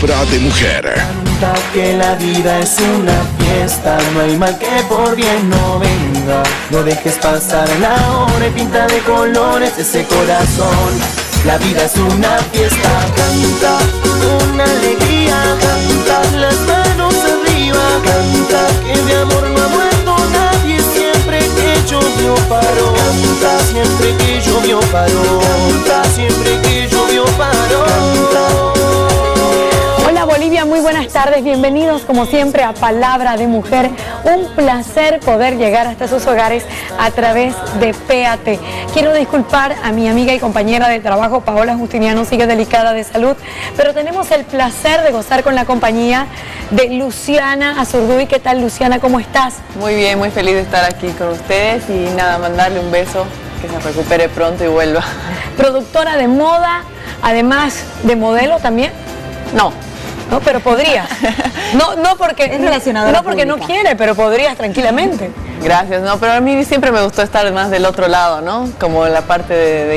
Palabra de mujer. Canta que la vida es una fiesta, no hay mal que por bien no venga. No dejes pasar la hora y pinta de colores ese corazón. La vida es una fiesta, canta con alegría, canta las manos arriba, canta que de amor no ha muerto nadie siempre que llovió paró, canta siempre que llovió paró, canta siempre que llovió paró, canta. Hola Bolivia, muy buenas tardes, bienvenidos como siempre a Palabra de Mujer. Un placer poder llegar hasta sus hogares a través de PAT. Quiero disculpar a mi amiga y compañera de trabajo Paola Justiniano, sigue delicada de salud, pero tenemos el placer de gozar con la compañía de Luciana Azurduy. ¿Qué tal, Luciana? ¿Cómo estás? Muy bien, muy feliz de estar aquí con ustedes y nada, mandarle un beso, que se recupere pronto y vuelva. Productora de moda, además de modelo también. No, pero podrías. No porque es relacionado no porque no quiere, pero podrías tranquilamente. Gracias, no, pero a mí siempre me gustó estar más del otro lado, ¿no? Como en la parte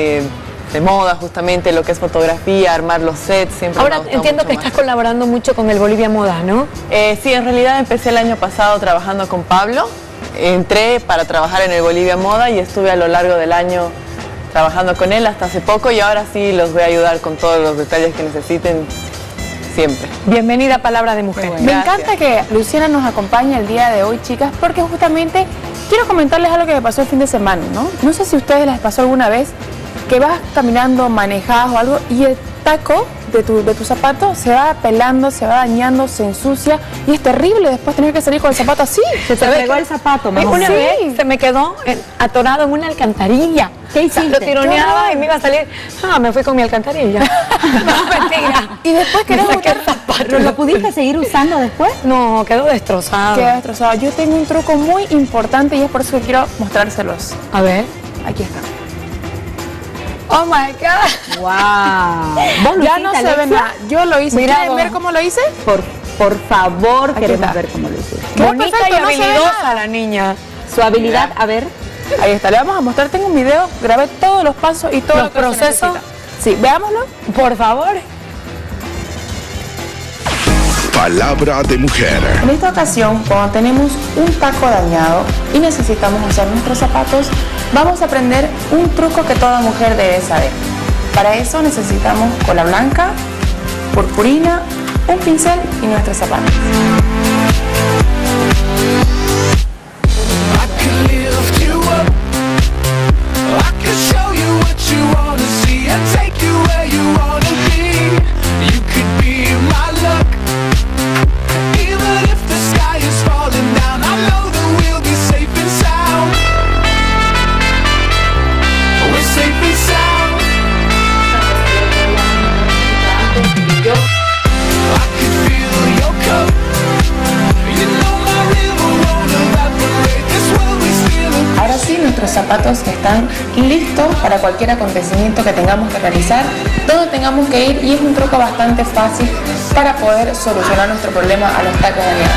de moda, justamente, lo que es fotografía, armar los sets, siempre. Ahora entiendo que estás colaborando mucho con el Bolivia Moda, ¿no? Sí, en realidad empecé el año pasado trabajando con Pablo. Entré para trabajar en el Bolivia Moda y estuve a lo largo del año trabajando con él hasta hace poco y ahora sí los voy a ayudar con todos los detalles que necesiten. Siempre. Bienvenida a Palabra de Mujer. Bueno, me encanta que Luciana nos acompañe el día de hoy, chicas, porque justamente quiero comentarles algo que me pasó el fin de semana, ¿no? No sé si a ustedes les pasó alguna vez que vas caminando, manejas o algo y el taco de tu zapato se va pelando, se va dañando, se ensucia y es terrible después tener que salir con el zapato así. Se te pegó el zapato, mamá. Una vez se me quedó atorado en una alcantarilla. ¿Qué hiciste? Lo tironeaba y me iba a salir. Me fui con mi alcantarilla. No, mentira. Y después querés buscar el zapato. ¿Pero lo pudiste seguir usando después? No, quedó destrozado. Quedó destrozado. Yo tengo un truco muy importante y es por eso que quiero mostrárselos. A ver. Aquí está. Oh my God. Wow. ¿Vos lo ya hiciste, no se Alexia? ve nada. Yo lo hice. Mira, ¿Quieren ver cómo lo hice? Por favor, Aquí queremos está. ver cómo lo hiciste. Qué Bonita perfecto, y no se ve habilidosa nada. la niña. Su habilidad, a ver. Ahí está, le vamos a mostrar. Tengo un video, grabé todos los pasos y todo ¿Los lo que se procesos? necesita. Sí, veámoslo. Por favor. Palabra de mujer. En esta ocasión, cuando tenemos un taco dañado y necesitamos usar nuestros zapatos, vamos a aprender un truco que toda mujer debe saber. Para eso necesitamos cola blanca, purpurina, un pincel y nuestros zapatos. Ahora sí, nuestros zapatos están listos para cualquier acontecimiento que tengamos que realizar, donde tengamos que ir, y es un truco bastante fácil para poder solucionar nuestro problema a los tacos dañados.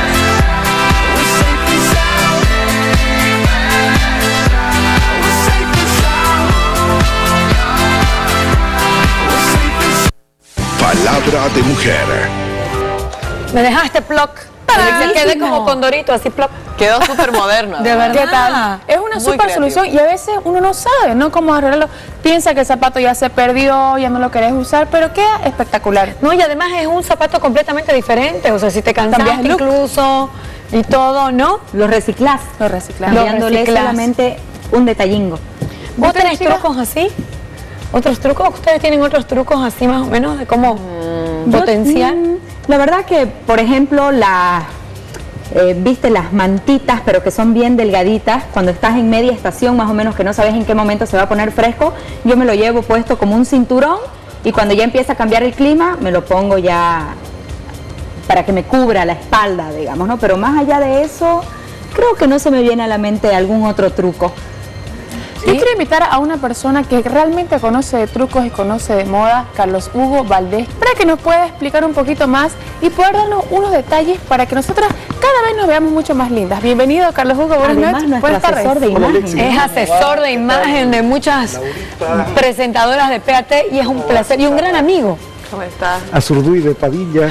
Palabra de mujer. Me dejaste plop. Se quedé como condorito, así plop. Quedó súper moderno. De verdad. ¿Qué tal? Es una Muy super creativo. solución y a veces uno no sabe, ¿no? Cómo arreglarlo. Piensa que el zapato ya se perdió, ya no lo querés usar, pero queda espectacular. No, y además es un zapato completamente diferente. O sea, si te cansaste Cambias el look. incluso y todo, ¿no? Lo reciclás. Lo reciclamos. Cambiándole reciclás. solamente un detallingo. ¿Vos tenés chicas? trucos así? ¿Otros trucos? ¿Ustedes tienen otros trucos así más o menos de cómo potenciar? La verdad que, por ejemplo, viste las mantitas, pero que son bien delgaditas, cuando estás en media estación, más o menos, que no sabes en qué momento se va a poner fresco, yo me lo llevo puesto como un cinturón y cuando ya empieza a cambiar el clima, me lo pongo ya para que me cubra la espalda, digamos, ¿no? Pero más allá de eso, creo que no se me viene a la mente algún otro truco. Yo quiero invitar a una persona que realmente conoce de trucos y conoce de moda, Carlos Hugo Valdés, para que nos pueda explicar un poquito más y poder darnos unos detalles para que nosotras cada vez nos veamos mucho más lindas. Bienvenido, Carlos Hugo, buenas Además, noches. nuestro Buenas tardes. asesor de imagen. Es asesor de imagen de muchas presentadoras de PAT y es un placer y un gran amigo. ¿Cómo estás? A Zurduy de Padilla.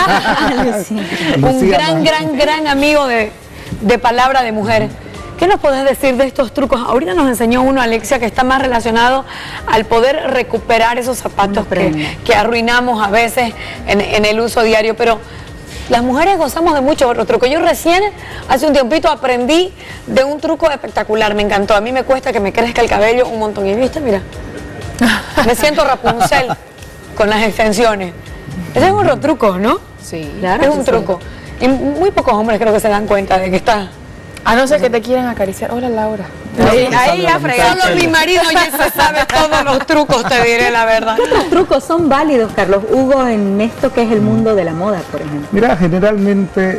Un gran amigo de Palabra de Mujer. ¿Qué nos podés decir de estos trucos? Ahorita nos enseñó uno, Alexia, que está más relacionado al poder recuperar esos zapatos que arruinamos a veces en el uso diario, pero las mujeres gozamos de mucho otro truco. Yo recién, hace un tiempito, aprendí de un truco espectacular, me encantó. A mí me cuesta que me crezca el cabello un montón. Y viste, mira, me siento Rapunzel con las extensiones. Ese es otro truco, ¿no? Sí. Claro, es un truco. Y muy pocos hombres creo que se dan cuenta de que está... A no ser que te quieran acariciar. Hola, Laura. Ahí ya fregaron. Solo mi marido ya se sabe todos los trucos, te diré la verdad. ¿Qué otros trucos son válidos, Carlos Hugo, en esto que es el mundo de la moda, por ejemplo? Mira, generalmente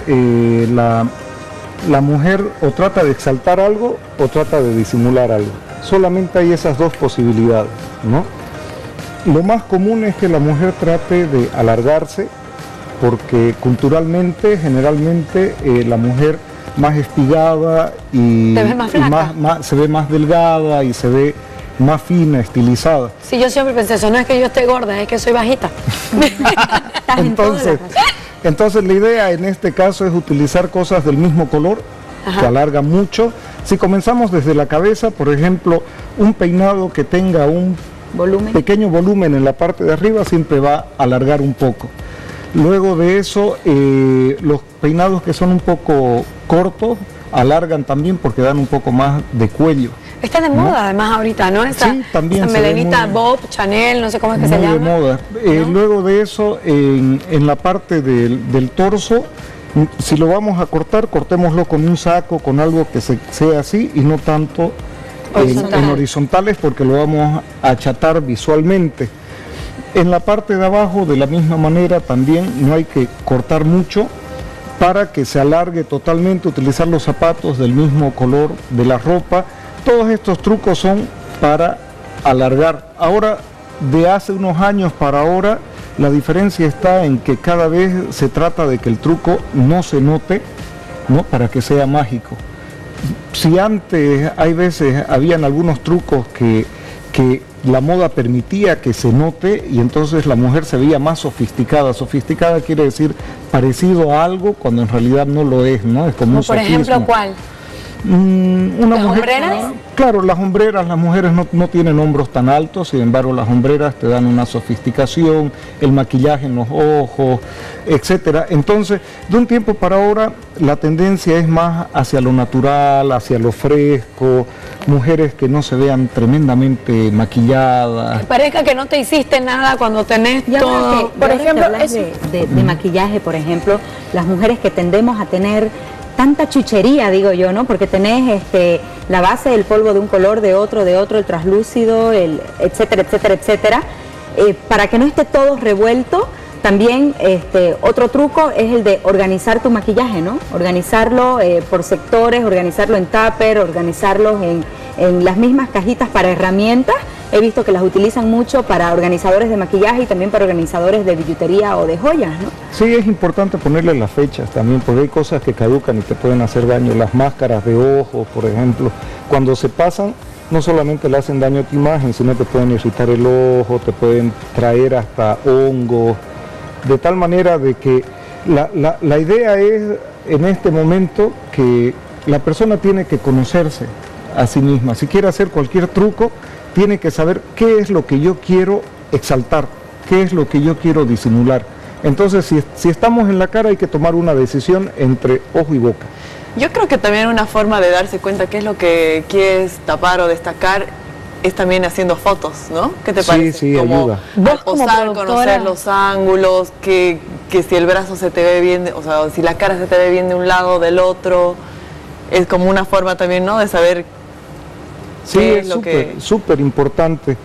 la mujer o trata de exaltar algo o trata de disimular algo. Solamente hay esas dos posibilidades, ¿no? Lo más común es que la mujer trate de alargarse, porque culturalmente, generalmente, la mujer más espigada y, se ve más delgada y se ve más fina, estilizada. Sí, yo siempre pensé eso, no es que yo esté gorda, es que soy bajita. Entonces la idea en este caso es utilizar cosas del mismo color, que alarga mucho. Si comenzamos desde la cabeza, por ejemplo, un peinado que tenga un pequeño volumen en la parte de arriba siempre va a alargar un poco. Luego de eso, los peinados que son un poco cortos alargan también porque dan un poco más de cuello. Está de moda además ahorita, ¿no? Sí, también. Esa melenita Bob, Chanel, no sé cómo es que se llama. Muy de moda. ¿No? Luego de eso, en la parte del torso, si lo vamos a cortar, cortémoslo con un saco, con algo que sea así y no tanto en horizontales porque lo vamos a achatar visualmente. En la parte de abajo, de la misma manera, también no hay que cortar mucho para que se alargue totalmente, utilizar los zapatos del mismo color de la ropa. Todos estos trucos son para alargar. Ahora, de hace unos años para ahora, la diferencia está en que cada vez se trata de que el truco no se note, ¿no? Para que sea mágico. Si antes, hay veces, habían algunos trucos que la moda permitía que se note y entonces la mujer se veía más sofisticada. Sofisticada quiere decir parecido a algo cuando en realidad no lo es, ¿no? Es como un por ejemplo, ¿cuál? ¿Las hombreras? Claro, las hombreras, las mujeres no tienen hombros tan altos, sin embargo las hombreras te dan una sofisticación, el maquillaje en los ojos, etcétera. Entonces, de un tiempo para ahora, la tendencia es más hacia lo natural, hacia lo fresco, mujeres que no se vean tremendamente maquilladas. Que parezca que no te hiciste nada cuando tenés todo. Por ejemplo, de maquillaje, por ejemplo, las mujeres que tendemos a tener tanta chuchería, digo yo, ¿no? Porque tenés la base del polvo de un color, de otro, el translúcido, etcétera, etcétera, etcétera. Para que no esté todo revuelto, también otro truco es el de organizar tu maquillaje, ¿no? Organizarlo por sectores, organizarlo en tupper, organizarlos en las mismas cajitas para herramientas. He visto que las utilizan mucho para organizadores de maquillaje y también para organizadores de billutería o de joyas, ¿no? Sí, es importante ponerle las fechas también, porque hay cosas que caducan y te pueden hacer daño. Las máscaras de ojos, por ejemplo, cuando se pasan, no solamente le hacen daño a tu imagen, sino te pueden irritar el ojo, te pueden traer hasta hongos, de tal manera de que la idea es, en este momento, que la persona tiene que conocerse a sí misma. Si quiere hacer cualquier truco, tiene que saber qué es lo que yo quiero exaltar, qué es lo que yo quiero disimular. Entonces, si estamos en la cara, hay que tomar una decisión entre ojo y boca. Yo creo que también una forma de darse cuenta qué es lo que quieres tapar o destacar es también haciendo fotos, ¿no? ¿Qué te parece? Sí, ayuda. Al posar, conocer los ángulos, que si el brazo se te ve bien, o sea, si la cara se te ve bien de un lado o del otro, es como una forma también, ¿no? De saber. Sí, es súper importante.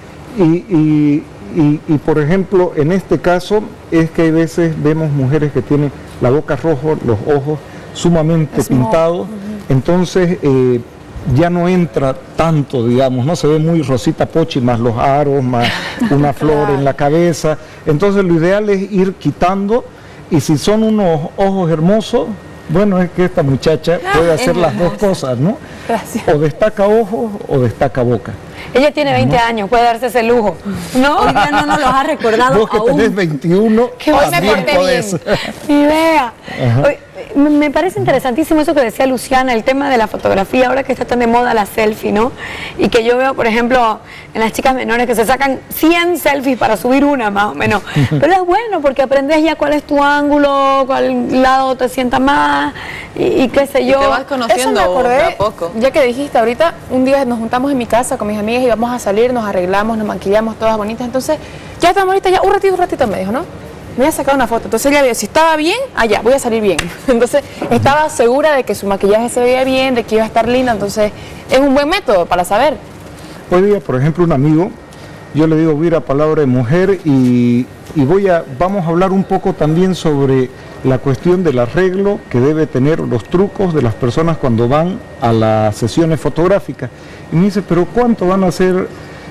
Y por ejemplo, en este caso, es que hay veces vemos mujeres que tienen la boca roja, los ojos sumamente pintados, entonces ya no entra tanto, digamos, ¿no? Se ve muy Rosita Pochi, más los aros, más una flor en la cabeza. Entonces lo ideal es ir quitando, y si son unos ojos hermosos, Bueno, es que esta muchacha puede hacer las dos cosas, ¿no? Gracias. O destaca ojos o destaca boca. Ella tiene 20 años, puede darse ese lujo. No, Hoy día no nos los ha recordado Vos que aún. tenés 21, que hoy me también porté podés. bien. Idea. Ajá. Oye, me parece interesantísimo eso que decía Luciana, el tema de la fotografía, ahora que está tan de moda la selfie, ¿no? Y que yo veo, por ejemplo, en las chicas menores que se sacan 100 selfies para subir una más o menos. Pero es bueno porque aprendes ya cuál es tu ángulo, cuál lado te sienta más y qué sé yo. Y te vas Eso conociendo me acordé, de a poco. ya que dijiste ahorita, un día nos juntamos en mi casa con mis amigas y vamos a salir, nos arreglamos, nos maquillamos todas bonitas, entonces ya estamos ahorita, ya un ratito me dijo, ¿no? Me voy a sacar una foto, entonces ella vio, si estaba bien, allá, voy a salir bien. Entonces estaba segura de que su maquillaje se veía bien, de que iba a estar linda, entonces es un buen método para saber. Hoy día, por ejemplo, un amigo, yo le digo, mira, palabra de mujer y vamos a hablar un poco también sobre la cuestión del arreglo que debe tener, los trucos de las personas cuando van a las sesiones fotográficas. Y me dice, pero ¿cuánto van a ser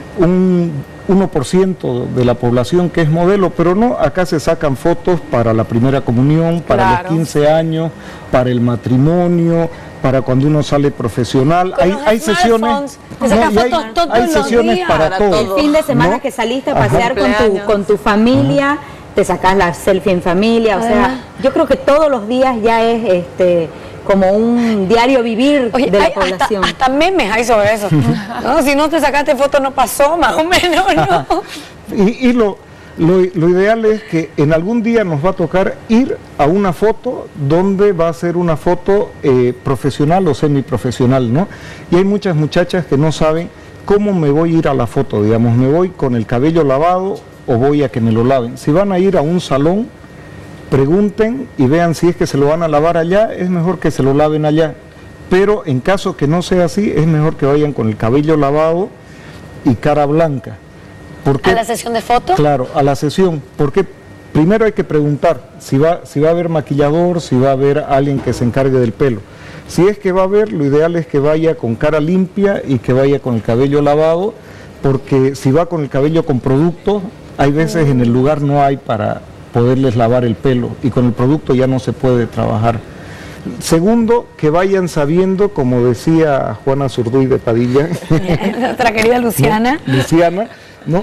un 1% de la población que es modelo? Pero no, acá se sacan fotos para la primera comunión, para Claro. los 15 años, para el matrimonio, para cuando uno sale profesional. Con los Hay sesiones, smartphones, te sacas y fotos todos hay los sesiones días. para Para todo. todo. El fin de semana ¿no? que saliste a Ajá. pasear Cumpleaños. con tu familia, te sacas la selfie en familia, o Además. sea, yo creo que todos los días ya es como un diario vivir Oye, de la hay población. hasta memes hay sobre eso. ¿No? Si no te sacaste foto no pasó, más o menos, ¿no? Y lo ideal es que en algún día nos va a tocar ir a una foto donde va a ser una foto profesional o semiprofesional, ¿no? Y hay muchas muchachas que no saben cómo me voy a ir a la foto, digamos, me voy con el cabello lavado o voy a que me lo laven. Si van a ir a un salón, pregunten y vean si es que se lo van a lavar allá, es mejor que se lo laven allá. Pero en caso que no sea así, es mejor que vayan con el cabello lavado y cara blanca. ¿Por qué? A la sesión de fotos. Claro, a la sesión, porque primero hay que preguntar si va a haber maquillador, si va a haber alguien que se encargue del pelo. Si es que va a haber, lo ideal es que vaya con cara limpia y que vaya con el cabello lavado, porque si va con el cabello con producto, hay veces en el lugar no hay para poderles lavar el pelo y con el producto ya no se puede trabajar. Segundo, que vayan sabiendo, como decía Juana Zurduy de Padilla, Nuestra querida Luciana. ¿no? Luciana, ¿no?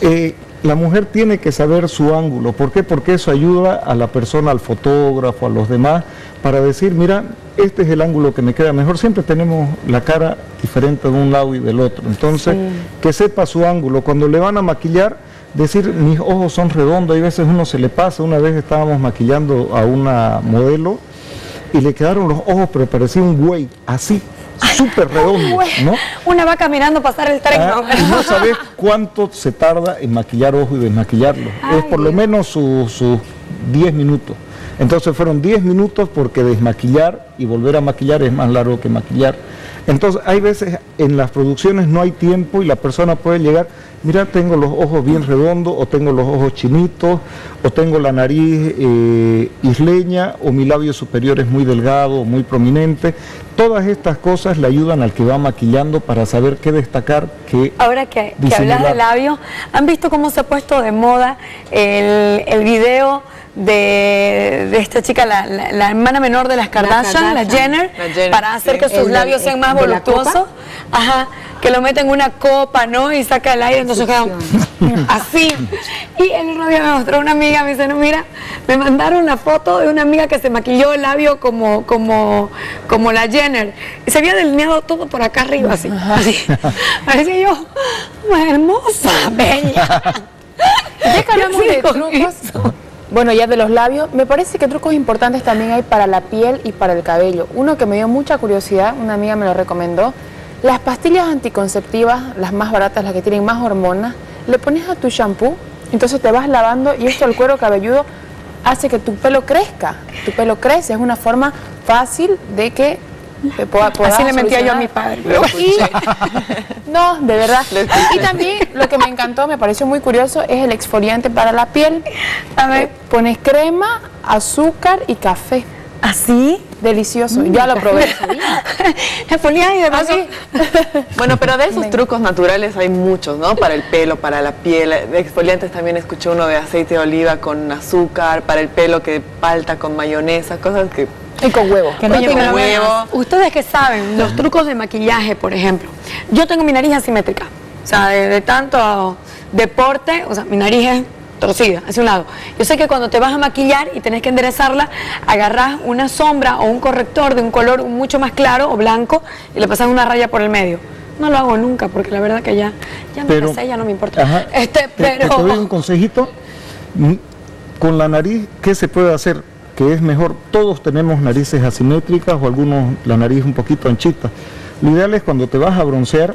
La mujer tiene que saber su ángulo. ¿Por qué? Porque eso ayuda a la persona, al fotógrafo, a los demás, para decir, mira, este es el ángulo que me queda mejor. Siempre tenemos la cara diferente de un lado y del otro. Entonces, que sepa su ángulo. Cuando le van a maquillar, decir, mis ojos son redondos. Hay veces uno se le pasa. Una vez estábamos maquillando a una modelo y le quedaron los ojos, pero parecía un güey, así, súper redondo, ¿no? Una va caminando a pasar el tren. Ah, y no sabes cuánto se tarda en maquillar ojo y desmaquillarlo. Es por lo menos sus 10 minutos. Entonces fueron 10 minutos porque desmaquillar y volver a maquillar es más largo que maquillar. Entonces hay veces en las producciones no hay tiempo y la persona puede llegar, mira, tengo los ojos bien redondos, o tengo los ojos chinitos, o tengo la nariz isleña, o mi labio superior es muy delgado, muy prominente. Todas estas cosas le ayudan al que va maquillando para saber qué destacar, qué Ahora que disimular. hablas de labios, ¿han visto cómo se ha puesto de moda el video de esta chica, la hermana menor de las Kardashian, la Jenner, para hacer que sus El labios sean más de la voluptuosos? copa. Ajá, que lo meten en una copa, ¿no? Y saca el aire, entonces quedan así. Y el otro día me mostró una amiga, me dice, no, mira, me mandaron la foto de una amiga que se maquilló el labio como la Jenner. Y se había delineado todo por acá arriba, así. Parecía yo, hermosa, bella. Ya que hablamos de Sí, con trucos, eso. bueno, ya de los labios, me parece que trucos importantes también hay para la piel y para el cabello. Uno que me dio mucha curiosidad, una amiga me lo recomendó, las pastillas anticonceptivas, las más baratas, las que tienen más hormonas, le pones a tu shampoo, entonces te vas lavando y esto al cuero cabelludo hace que tu pelo crezca. Tu pelo crece, es una forma fácil de que puedas Así le mentía yo a mi solucionar. padre. pero bueno. No, de verdad. Lo escuché. Y también lo que me encantó, me pareció muy curioso, es el exfoliante para la piel. A ver, Pones crema, azúcar y café. ¿así? Delicioso. Ya lo probé. Exfoliar y demás. ¿Así? Bueno, pero de esos trucos naturales hay muchos, ¿no? Para el pelo, para la piel. De exfoliantes también escuché uno de aceite de oliva con azúcar, para el pelo que palta con mayonesa, cosas que Y con huevo. Que no Oye, tiene pero huevo. ustedes que saben, los trucos de maquillaje, por ejemplo. Yo tengo mi nariz asimétrica. O sea, de tanto deporte, o sea, mi nariz es torcida, hacia un lado. Yo sé que cuando te vas a maquillar y tenés que enderezarla, agarrás una sombra o un corrector de un color mucho más claro o blanco y le pasas una raya por el medio. No lo hago nunca porque la verdad que ya me casé, ya no me importa. Ajá, te doy un consejito. Con la nariz, ¿qué se puede hacer? Que es mejor, todos tenemos narices asimétricas o algunos la nariz un poquito anchita. Lo ideal es cuando te vas a broncear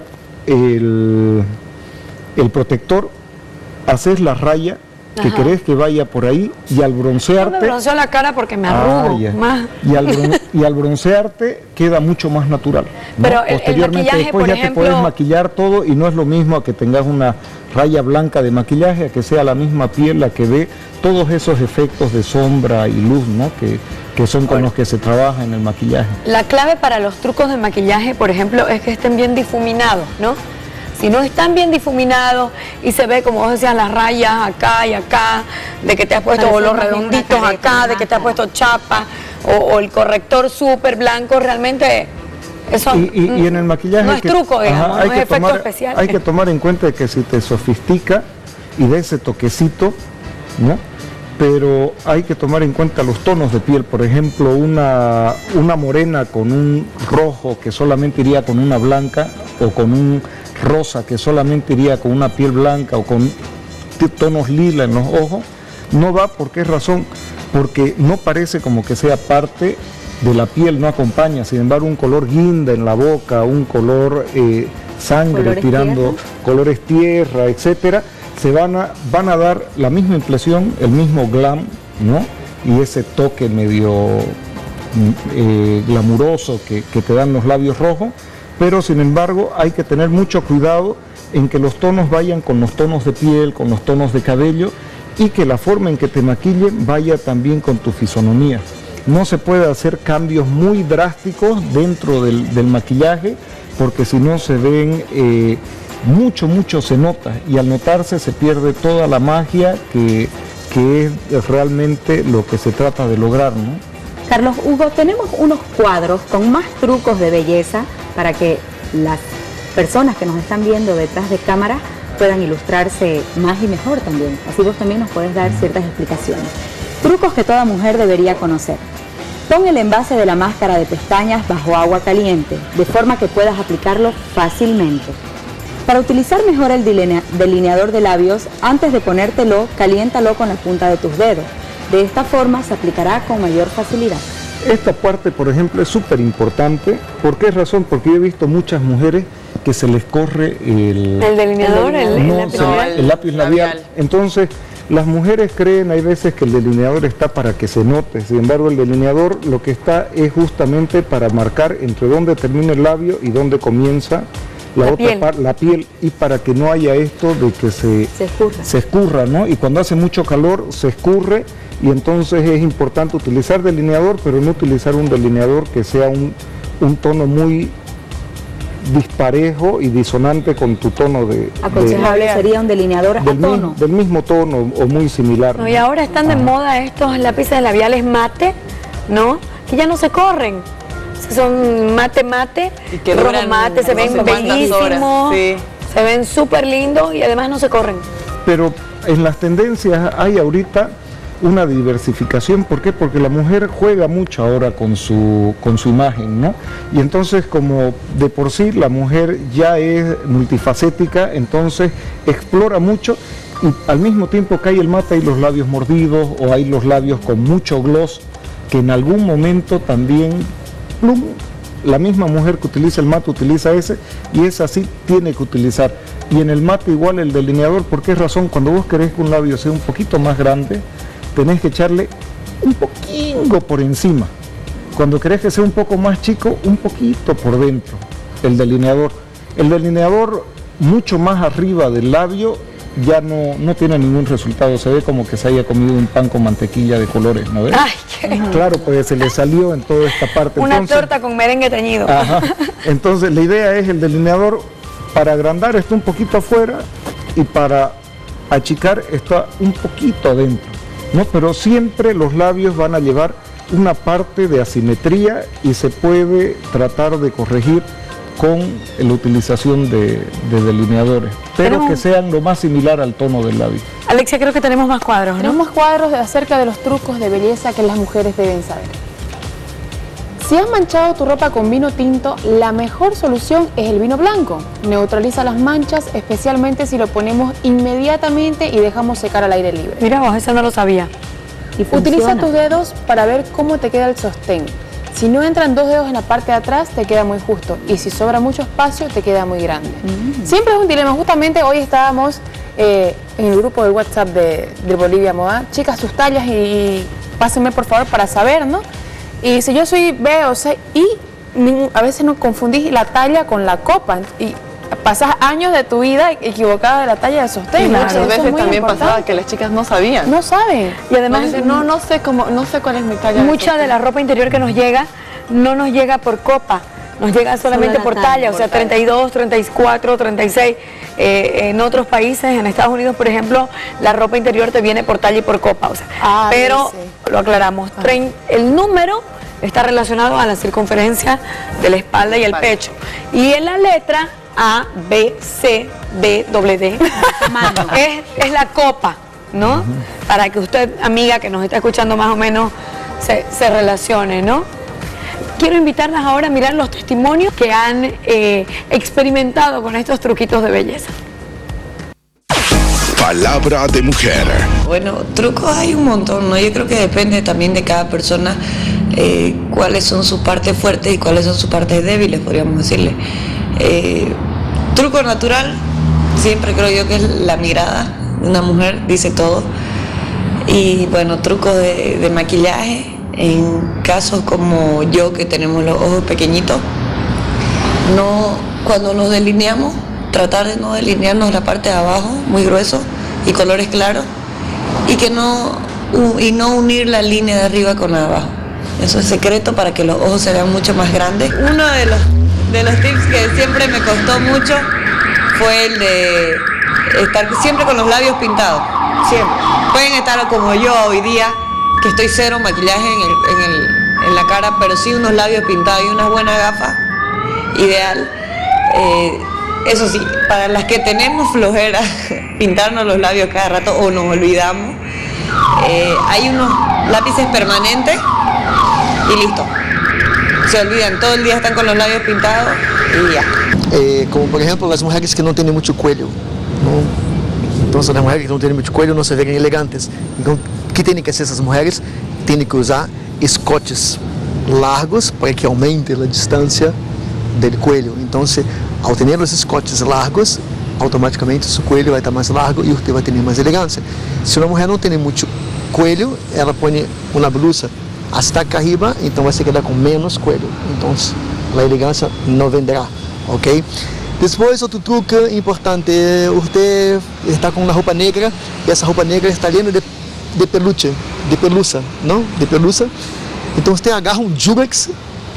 el protector, haces la raya que querés que vaya por ahí y al broncearte... Yo me bronceo la cara porque me arrugo más. Y al broncearte queda mucho más natural, ¿no? Pero el posteriormente maquillaje, después por ya ejemplo, te puedes maquillar todo y no es lo mismo a que tengas una raya blanca de maquillaje, a que sea la misma piel la que dé todos esos efectos de sombra y luz, ¿no? que son con los que se trabaja en el maquillaje. La clave para los trucos de maquillaje, por ejemplo, es que estén bien difuminados, ¿no? Si no están bien difuminados y se ve, como vos decías, las rayas acá y acá, de que te has puesto Parece los más bien redonditos una careta, acá, de que te has puesto chapa, o el corrector súper blanco, realmente eso Y en el maquillaje no es truco, digamos, no es efecto especial. Hay que tomar en cuenta que si te sofistica y da ese toquecito, ¿no? Pero hay que tomar en cuenta los tonos de piel. Por ejemplo, una morena con un rojo que solamente iría con una blanca, o con un rosa que solamente iría con una piel blanca, o con tonos lila en los ojos, no va. ¿Por qué razón? Porque no parece como que sea parte de la piel, no acompaña. Sin embargo, un color guinda en la boca, un color sangre Colores tirando tierra. colores tierra, etcétera, se van a dar la misma impresión, el mismo glam, ¿no? Y ese toque medio glamuroso que te dan los labios rojos, pero sin embargo hay que tener mucho cuidado en que los tonos vayan con los tonos de piel, con los tonos de cabello, y que la forma en que te maquillen vaya también con tu fisonomía. No se puede hacer cambios muy drásticos dentro del maquillaje, porque si no se ven, mucho se nota, y al notarse se pierde toda la magia que es realmente lo que se trata de lograr, ¿no? Carlos Hugo, tenemos unos cuadros con más trucos de belleza para que las personas que nos están viendo detrás de cámara puedan ilustrarse más y mejor también. Así vos también nos puedes dar ciertas explicaciones. Trucos que toda mujer debería conocer. Pon el envase de la máscara de pestañas bajo agua caliente, de forma que puedas aplicarlo fácilmente. Para utilizar mejor el delineador de labios, antes de ponértelo, caliéntalo con la punta de tus dedos. De esta forma se aplicará con mayor facilidad. Esta parte, por ejemplo, es súper importante. ¿Por qué razón? Porque yo he visto muchas mujeres que se les corre el delineador, el no, lápiz se- labial. el lápiz labial. Entonces, las mujeres creen, hay veces que el delineador está para que se note. Sin embargo, el delineador lo que está es justamente para marcar entre dónde termina el labio y dónde comienza la otra piel. parte, la piel, y para que no haya esto de que se escurra, ¿no? Y cuando hace mucho calor se escurre, y entonces es importante utilizar delineador, pero no utilizar un delineador que sea un tono muy disparejo y disonante con tu tono Aconsejable sería un delineador a tono. del mismo tono o muy similar. No, y ahora están de moda estos lápices labiales mate, ¿no? Que ya no se corren. Son mate, Y que rojo duran mate, se no ven sé cuántas bellísimos, horas, sí. se ven súper lindos y además no se corren. Pero en las tendencias hay ahorita una diversificación. ¿Por qué? Porque la mujer juega mucho ahora con su imagen, ¿no? Y entonces, como de por sí la mujer ya es multifacética, entonces explora mucho, y al mismo tiempo que hay el mate, hay los labios mordidos, o hay los labios con mucho gloss, que en algún momento también, plum, la misma mujer que utiliza el mate utiliza ese, y es así, tiene que utilizar. Y en el mate igual el delineador. ¿Por qué razón? Cuando vos querés que un labio sea un poquito más grande, tenés que echarle un poquito por encima. Cuando querés que sea un poco más chico, un poquito por dentro, el delineador. El delineador mucho más arriba del labio ya no tiene ningún resultado. Se ve como que se haya comido un pan con mantequilla de colores, ¿no ves? Ay, qué... Claro, pues se le salió en toda esta parte. Una Entonces, torta con merengue teñido. ajá. Entonces la idea es el delineador, para agrandar está un poquito afuera, y para achicar está un poquito adentro, ¿no? Pero siempre los labios van a llevar una parte de asimetría y se puede tratar de corregir con la utilización de delineadores, pero que sean lo más similar al tono del labio. Alexia, creo que tenemos más cuadros, ¿no? Tenemos más cuadros acerca de los trucos de belleza que las mujeres deben saber. Si has manchado tu ropa con vino tinto, la mejor solución es el vino blanco. Neutraliza las manchas, especialmente si lo ponemos inmediatamente y dejamos secar al aire libre. Mira vos, eso no lo sabía. Y utiliza tus dedos para ver cómo te queda el sostén. Si no entran 2 dedos en la parte de atrás, te queda muy justo. Y si sobra mucho espacio, te queda muy grande. Siempre es un dilema. Justamente hoy estábamos en el grupo del WhatsApp de Bolivia Moda. Chicas, sus tallas y pásenme por favor para saber, ¿no? Y si yo soy B o C y a veces no confundís la talla con la copa y pasas años de tu vida equivocada de la talla del sostén. Muchas veces también pasaba que las chicas no sabían. No saben. Y además no sé cuál es mi talla. Mucha de la ropa interior que nos llega no nos llega por copa, nos llega solamente por talla, o sea, 32, 34, 36. En otros países, en Estados Unidos, por ejemplo, la ropa interior te viene por talla y por copa, o sea, pero lo aclaramos. El número está relacionado a la circunferencia de la espalda y el pecho. Y en la letra A, B, C, D, doble D, es la copa, ¿no? Para que usted, amiga, que nos está escuchando más o menos, se relacione, ¿no? Quiero invitarlas ahora a mirar los testimonios que han experimentado con estos truquitos de belleza. Palabra de mujer. Bueno, trucos hay un montón, ¿no? Yo creo que depende también de cada persona cuáles son sus partes fuertes y cuáles son sus partes débiles, podríamos decirle. Truco natural, siempre creo yo que es la mirada de una mujer, dice todo. Y bueno, trucos de maquillaje, en casos como yo que tenemos los ojos pequeñitos, cuando nos delineamos, tratar de no delinearnos la parte de abajo muy grueso y colores claros y no unir la línea de arriba con la de abajo. Eso es secreto para que los ojos se vean mucho más grandes. Uno de los tips que siempre me costó mucho fue el de estar siempre con los labios pintados, siempre. Pueden estar como yo hoy día, que estoy cero maquillaje en la cara, pero sí unos labios pintados y unas buenas gafas, ideal. Eso sí, para las que tenemos flojera pintarnos los labios cada rato o nos olvidamos, hay unos lápices permanentes y listo. Se olvidan, todo el día están con los labios pintados y ya. Como por ejemplo las mujeres que no tienen mucho cuello, ¿no? Entonces las mujeres que no tienen mucho cuello no se ven elegantes. Entonces, ¿qué tienen que hacer esas mujeres? Tienen que usar escotes largos para que aumente la distancia del cuello. Entonces, al tener los escotes largos, automáticamente su cuello va a estar más largo y usted va a tener más elegancia. Si una mujer no tiene mucho cuello, ela pone una blusa hasta acá arriba, então vai se quedar com menos cuello. Entonces, la elegancia no vendrá, ¿ok? Después, otro truco importante, usted está con una ropa negra y esa ropa negra está llena de pelusa, ¿no? De pelusa. Entonces usted agarra un Durex,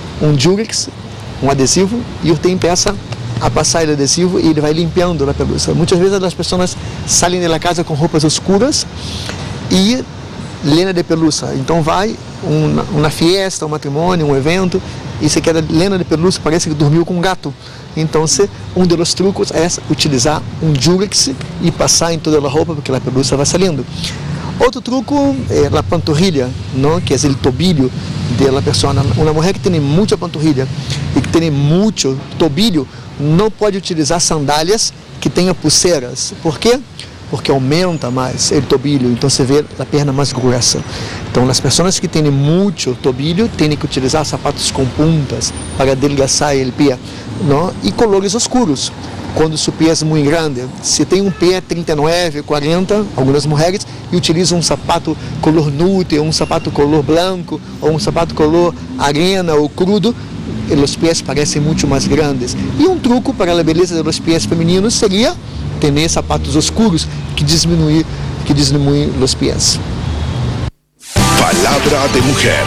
un adhesivo, y usted empieza a pasar el adhesivo y le va limpiando la pelusa. Muchas veces las personas salen de la casa con ropas oscuras y llena de pelusa. Então vai uma fiesta, um matrimônio, um evento e se queda llena de pelusa, parece que dormiu com um gato. Então, dos trucos é utilizar um Durex e passar em toda a roupa porque a pelusa vai saindo. Outro truco é a panturrilha, ¿no? Que é o tobillo de la persona. Uma mulher que tem muita panturrilha e que tem muito tobillo não pode utilizar sandálias que tenham pulseiras. Por quê? Porque aumenta mais o tobillo, então você vê a perna mais grossa. Então, as pessoas que têm muito tobillo têm que utilizar sapatos com puntas para adelgaçar o pé, não? E colores oscuros. Quando seu pé é muito grande, se tem um pé 39, 40, algumas mulheres e utilizam um sapato color nude, um sapato color branco ou um sapato color arena ou crudo, os pés parecem muito mais grandes. E um truco para a beleza dos pés femininos seria ter sapatos oscuros que disminuem os pés. Palabra de mujer.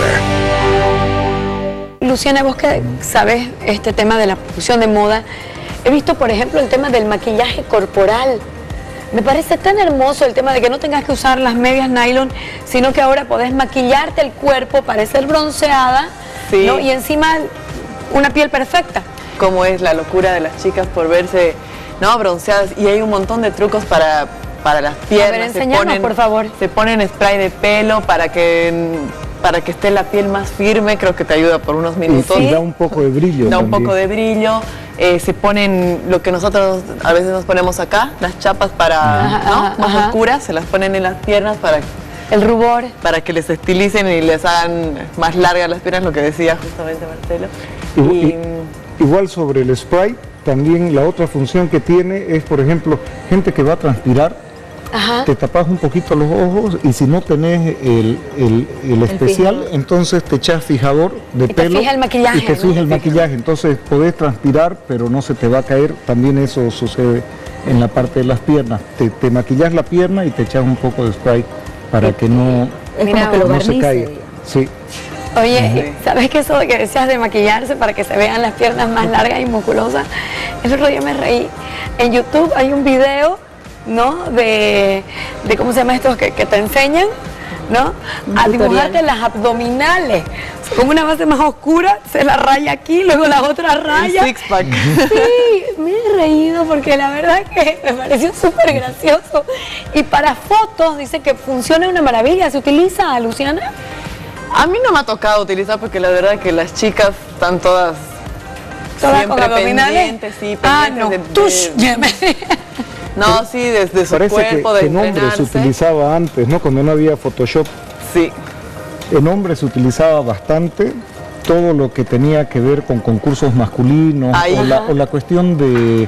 Luciana, vos que sabes este tema de la producción de moda, he visto, por ejemplo, el tema del maquillaje corporal. Me parece tan hermoso el tema de que no tengas que usar las medias nylon, sino que ahora podés maquillarte el cuerpo, parecer bronceada, Sí. ¿no? Y encima una piel perfecta. Como es la locura de las chicas por verse, ¿no?, bronceadas. Y hay un montón de trucos para las piernas. A ver, enséñanos, por favor. Se ponen spray de pelo para que esté la piel más firme, creo que te ayuda por unos minutos. Y da un poco de brillo. Da un también. poco de brillo. Se ponen lo que nosotros a veces nos ponemos acá, las chapas para, ¿no?, más oscuras, se las ponen en las piernas para el rubor, para que les estilicen y les hagan más largas las piernas, lo que decía justamente Marcelo. Igual sobre el spray, también la otra función que tiene es, por ejemplo, gente que va a transpirar, te tapas un poquito los ojos y si no tenés el especial, fijador. Entonces te echas fijador de pelo. te fija el maquillaje, y te ¿no? fija el maquillaje, entonces podés transpirar, pero no se te va a caer. También eso sucede en la parte de las piernas. Te maquillas la pierna y te echas un poco de spray para que no, Mira, no se caiga. Sí. Oye, ¿sabes qué eso de que decías de maquillarse para que se vean las piernas más largas y musculosas? El otro día me reí. En YouTube hay un video, ¿no?, de ¿cómo se llama estos que te enseñan, ¿no?, a dibujarte las abdominales. Con una base más oscura, se la raya aquí, luego la otra raya. El six-pack. Sí, me he reído porque la verdad que me pareció súper gracioso. Y para fotos dice que funciona una maravilla. ¿Se utiliza, Luciana? A mí no me ha tocado utilizar porque la verdad que las chicas están todas ¿Todas siempre con abdominales? pendientes, sí, pendientes no, sí, desde su Parece cuerpo, de que en hombres se utilizaba antes, ¿no? Cuando no había Photoshop. Sí. En hombres se utilizaba bastante todo lo que tenía que ver con concursos masculinos o la cuestión de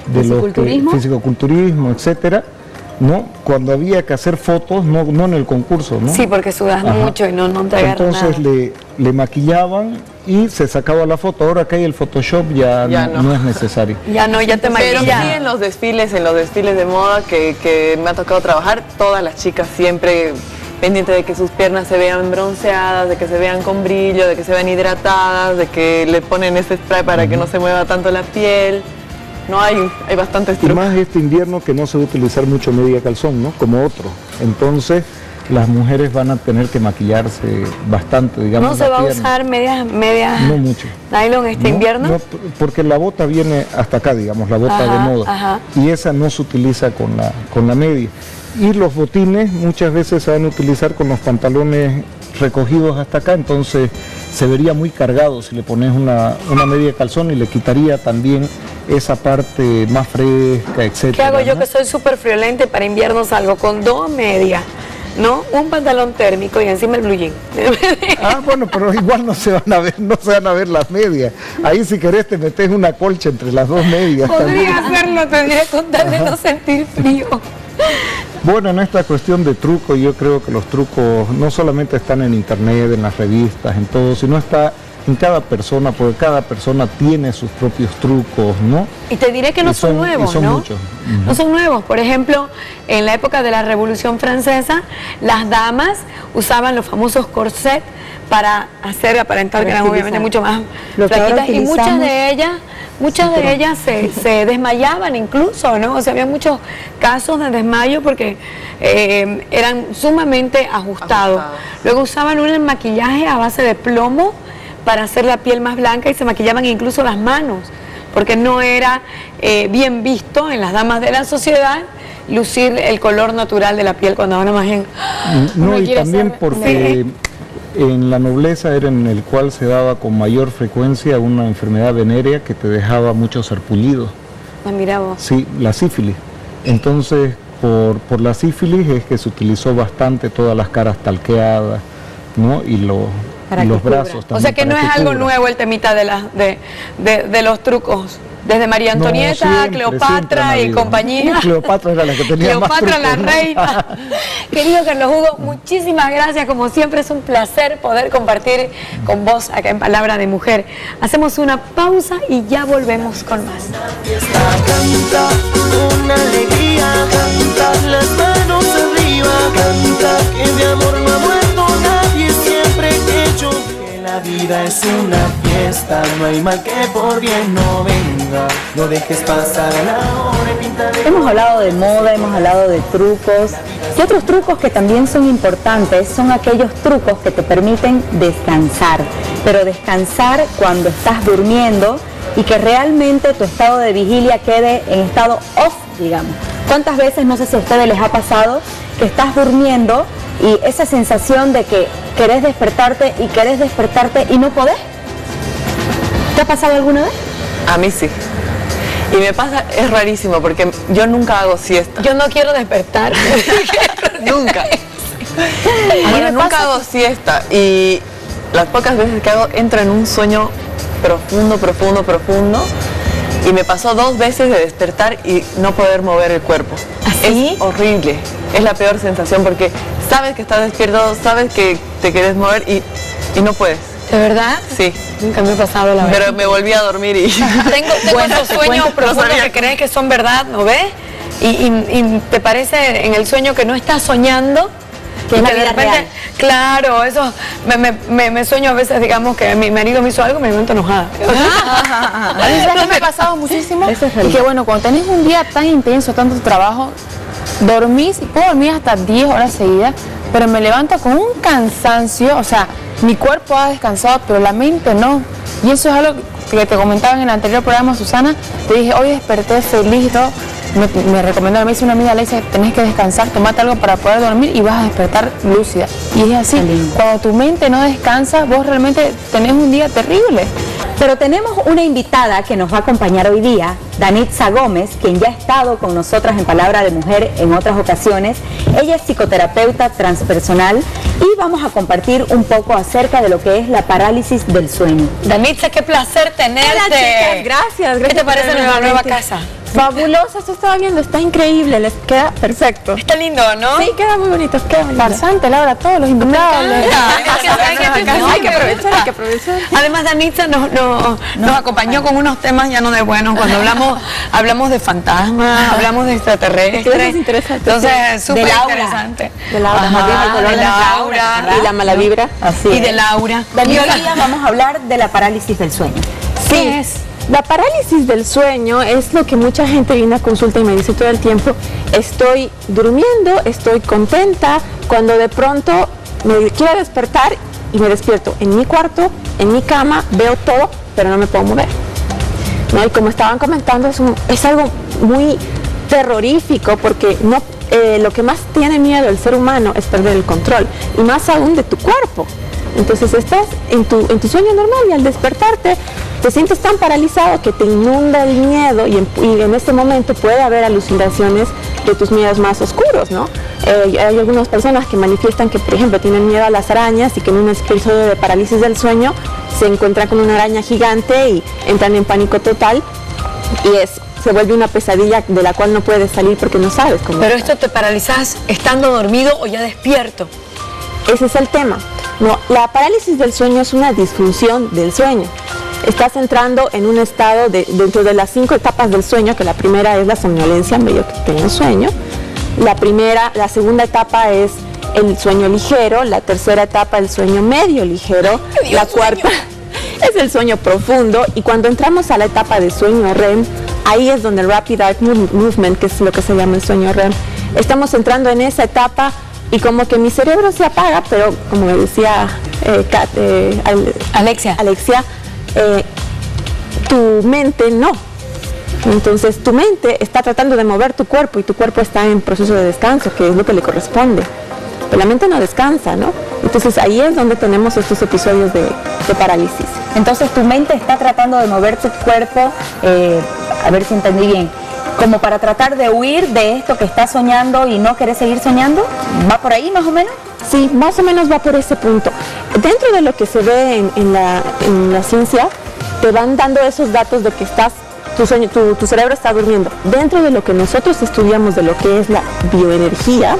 fisicoculturismo, etcétera, ¿no? Cuando había que hacer fotos, no en el concurso, ¿no? Sí, porque sudas mucho y no te agarras Entonces nada. le maquillaban y se sacaba la foto. Ahora que hay el Photoshop ya no es necesario. Ya te maquillan. Pero sí en los desfiles de moda que me ha tocado trabajar, todas las chicas siempre pendientes de que sus piernas se vean bronceadas, de que se vean con brillo, de que se vean hidratadas, de que le ponen ese spray para que no se mueva tanto la piel. No hay bastantes trucos. Y más este invierno que no se va a utilizar mucho media calzón, ¿no? Como otro. Entonces las mujeres van a tener que maquillarse bastante, digamos. ¿No se va a usar medias no mucho. nylon este invierno? No, porque la bota viene hasta acá, digamos, la bota de moda. Y esa no se utiliza con la media. Y los botines muchas veces se van a utilizar con los pantalones recogidos hasta acá, entonces se vería muy cargado si le pones una media calzón y le quitaría también esa parte más fresca, etcétera. ¿Qué hago yo que soy súper friolenta y para invierno salgo con 2 medias, ¿no? Un pantalón térmico y encima el blue jean. Bueno, pero igual no se van a ver las medias. Ahí si querés te metes una colcha entre las 2 medias. Podría hacerlo, tendría que contarle no sentir frío. Bueno, en esta cuestión de trucos, yo creo que los trucos no solamente están en internet, en las revistas, en todo, sino está en cada persona, porque cada persona tiene sus propios trucos, ¿no? Y te diré que no son nuevos, son ¿no? Muchos. No son nuevos. Por ejemplo, en la época de la Revolución Francesa, las damas usaban los famosos corsets para aparentar que eran obviamente mucho más flaquitas, y muchas de ellas se desmayaban incluso, ¿no? O sea, había muchos casos de desmayo porque eran sumamente ajustados. Luego usaban un maquillaje a base de plomo para hacer la piel más blanca y se maquillaban incluso las manos, porque no era bien visto en las damas de la sociedad lucir el color natural de la piel cuando ahora más bien... No, y también porque en la nobleza era en el cual se daba con mayor frecuencia una enfermedad venérea que te dejaba muchos sarpullidos. Ah, mira vos. Sí, la sífilis. Entonces, por la sífilis es que se utilizó bastante todas las caras talqueadas, ¿no? Y los brazos también. O sea que no es algo nuevo el temita de los trucos. Desde María Antonieta, Cleopatra y compañía. Cleopatra era la que tenía más trucos, la reina. Querido Carlos Hugo, muchísimas gracias. Como siempre es un placer poder compartir con vos acá en Palabra de Mujer. Hacemos una pausa y ya volvemos con más. Canta, una alegría, canta, las manos arriba, canta, que de amor no ha muerto nadie siempre que yo. Que la vida es una fiesta. fiesta, no hay mal que por bien no venga. No dejes pasar la hora y pinta de... Hemos hablado de moda, hemos hablado de trucos. Y otros trucos que también son importantes son aquellos trucos que te permiten descansar. Pero descansar cuando estás durmiendo y que realmente tu estado de vigilia quede en estado off, digamos. ¿Cuántas veces, no sé si a ustedes les ha pasado, que estás durmiendo y esa sensación de que querés despertarte y no podés? ¿Te ha pasado alguna vez? A mí sí. Y me pasa, es rarísimo, porque yo nunca hago siesta. Yo no quiero despertar. Nunca. Bueno, nunca hago siesta. Y las pocas veces que hago, entro en un sueño profundo. Y me pasó 2 veces de despertar y no poder mover el cuerpo. ¿Así? Es horrible. Es la peor sensación porque sabes que estás despierto, sabes que te quieres mover y no puedes. ¿De verdad? Sí. Nunca me ha pasado la verdad. Pero me volví a dormir y... Tengo esos sueños profundos que crees que son verdad, ¿no ves? Y te parece en el sueño que no estás soñando, que es la de vida repente, real. Claro, eso, me sueño a veces, digamos, que mi marido me hizo algo y me levanto enojada. A mí ¿sabes qué me ha pasado muchísimo? Eso es Y feliz. que bueno, cuando tenés un día tan intenso, tanto trabajo, dormís, y puedo dormir hasta 10 horas seguidas, pero me levanto con un cansancio, o sea, mi cuerpo ha descansado, pero la mente no. Y eso es algo que te comentaba en el anterior programa, Susana. Te dije, hoy desperté feliz y todo. Me recomendó, me dice una amiga, le dice, tenés que descansar, tomate algo para poder dormir y vas a despertar lúcida. Y es así, cuando tu mente no descansa, vos realmente tenés un día terrible. Pero tenemos una invitada que nos va a acompañar hoy día, Danitza Gómez, quien ya ha estado con nosotras en Palabra de Mujer en otras ocasiones. Ella es psicoterapeuta transpersonal y vamos a compartir un poco acerca de lo que es la parálisis del sueño. Danitza, qué placer tenerte. Hola, chicas, gracias. ¿Qué te parece nuestra nueva casa? Fabulosa, esto estaba viendo, está increíble, les queda perfecto. Está lindo, ¿no? Sí, queda muy bonito, queda muy bastante, Laura, todos los invitados. Hay que aprovechar. Además, Danitza nos acompañó con unos temas ya no de buenos, cuando hablamos de fantasmas, hablamos de extraterrestres. Eso es interesante. Entonces, súper Del aura. interesante. De Laura, Ajá, más bien el color de de la aura, aura. y la mala vibra. Así Y es. de Laura. Y hoy día vamos a hablar de la parálisis del sueño. Sí, la parálisis del sueño es lo que mucha gente viene a consulta y me dice todo el tiempo, estoy durmiendo, estoy contenta, cuando de pronto me quiero despertar y me despierto en mi cuarto, en mi cama, veo todo, pero no me puedo mover. ¿No? Y como estaban comentando, es algo muy terrorífico porque lo que más tiene miedo el ser humano es perder el control, y más aún de tu cuerpo. Entonces estás en tu sueño normal y al despertarte te sientes tan paralizado que te inunda el miedo y en este momento puede haber alucinaciones de tus miedos más oscuros, ¿no? Hay algunas personas que manifiestan que, por ejemplo, tienen miedo a las arañas y que en un episodio de parálisis del sueño se encuentran con una araña gigante y entran en pánico total y se vuelve una pesadilla de la cual no puedes salir porque no sabes cómo. Pero esto te paralizas estando dormido o ya despierto. Ese es el tema. No, la parálisis del sueño es una disfunción del sueño. Estás entrando en un estado dentro de las 5 etapas del sueño, que la primera es la somnolencia, medio que tenés sueño. La segunda etapa es el sueño ligero, la tercera etapa el sueño medio ligero, la cuarta es el sueño profundo, y cuando entramos a la etapa de sueño REM, ahí es donde el Rapid Eye Movement, que es lo que se llama el sueño REM, estamos entrando en esa etapa y como que mi cerebro se apaga, pero como me decía Alexia. Tu mente no. Entonces tu mente está tratando de mover tu cuerpo y tu cuerpo está en proceso de descanso, que es lo que le corresponde. Pero la mente no descansa, ¿no? Entonces ahí es donde tenemos estos episodios de parálisis. Entonces tu mente está tratando de mover tu cuerpo, a ver si entendí bien, como para tratar de huir de esto que estás soñando y no querés seguir soñando. ¿Va por ahí más o menos? Sí, más o menos va por ese punto. Dentro de lo que se ve en la ciencia, te van dando esos datos de que tu cerebro está durmiendo. Dentro de lo que nosotros estudiamos de lo que es la bioenergía,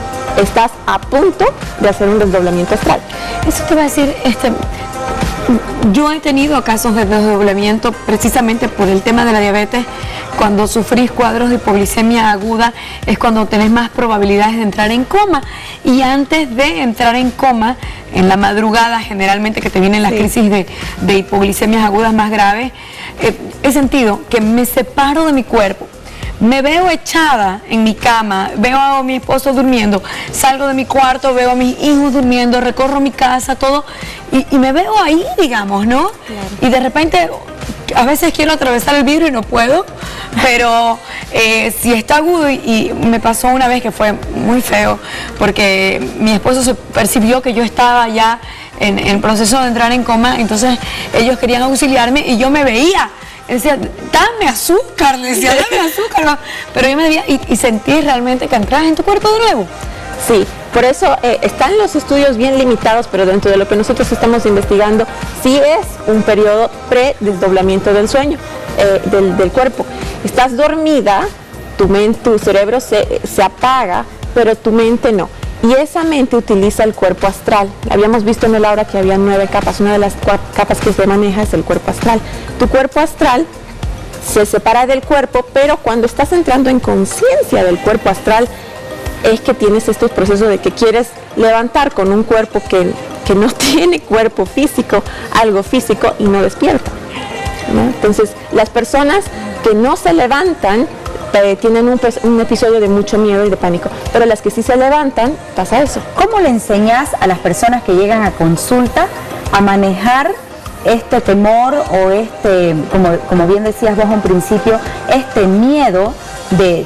estás a punto de hacer un desdoblamiento astral. Eso te va a decir, Yo he tenido casos de desdoblamiento precisamente por el tema de la diabetes. Cuando sufrís cuadros de hipoglicemia aguda es cuando tenés más probabilidades de entrar en coma. Y antes de entrar en coma, en la madrugada generalmente que te vienen las crisis de hipoglicemias agudas más graves, he sentido que me separo de mi cuerpo. Me veo echada en mi cama, veo a mi esposo durmiendo, salgo de mi cuarto, veo a mis hijos durmiendo, recorro mi casa, todo, y me veo ahí, digamos, ¿no? Claro. Y de repente, a veces quiero atravesar el vidrio y no puedo, pero si está agudo, y me pasó una vez que fue muy feo, porque mi esposo se percibió que yo estaba ya en el proceso de entrar en coma, entonces ellos querían auxiliarme y yo me veía. Decía, dame azúcar, le decía, dame azúcar. Pero yo me veía y sentí realmente que entras en tu cuerpo de nuevo. Sí, por eso están los estudios bien limitados, pero dentro de lo que nosotros estamos investigando, sí es un periodo pre-desdoblamiento del sueño, del cuerpo. Estás dormida, tu cerebro se apaga, pero tu mente no. Y esa mente utiliza el cuerpo astral. Habíamos visto en el aura que había 9 capas. Una de las capas que se maneja es el cuerpo astral. Tu cuerpo astral se separa del cuerpo, pero cuando estás entrando en conciencia del cuerpo astral es que tienes estos procesos de que quieres levantar con un cuerpo que no tiene cuerpo físico, algo físico, y no despierta, ¿no? Entonces, las personas que no se levantan tienen un episodio de mucho miedo y de pánico, pero las que sí se levantan, pasa eso. ¿Cómo le enseñas a las personas que llegan a consulta a manejar este temor o como bien decías vos en principio, este miedo de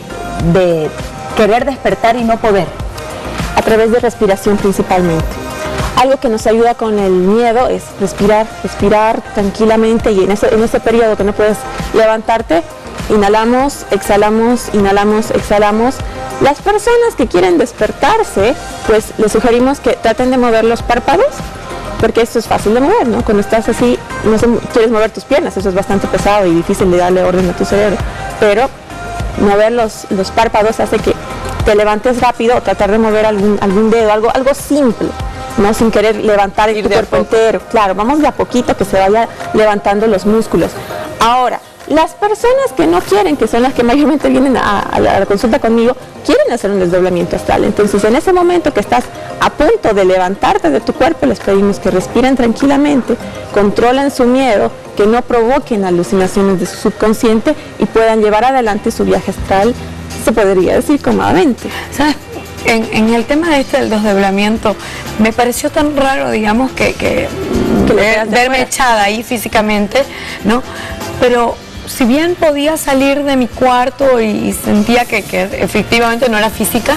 querer despertar y no poder? A través de respiración principalmente. Algo que nos ayuda con el miedo es respirar tranquilamente, y en ese periodo que no puedes levantarte, inhalamos, exhalamos, inhalamos, exhalamos. Las personas que quieren despertarse, pues les sugerimos que traten de mover los párpados, porque esto es fácil de mover, ¿no? Cuando estás así, no sé, quieres mover tus piernas, eso es bastante pesado y difícil de darle orden a tu cerebro, pero mover los párpados hace que te levantes rápido, o tratar de mover algún dedo, algo simple, no sin querer levantar tu cuerpo entero. Claro, vamos de a poquito que se vaya levantando los músculos. Ahora, las personas que no quieren, que son las que mayormente vienen a la consulta conmigo, quieren hacer un desdoblamiento astral. Entonces, en ese momento que estás a punto de levantarte de tu cuerpo, les pedimos que respiren tranquilamente, controlen su miedo, que no provoquen alucinaciones de su subconsciente y puedan llevar adelante su viaje astral, se podría decir cómodamente. ¿Sabes? En el tema del desdoblamiento, me pareció tan raro, digamos, que verme echada ahí físicamente, ¿no? Pero si bien podía salir de mi cuarto y sentía que efectivamente no era física,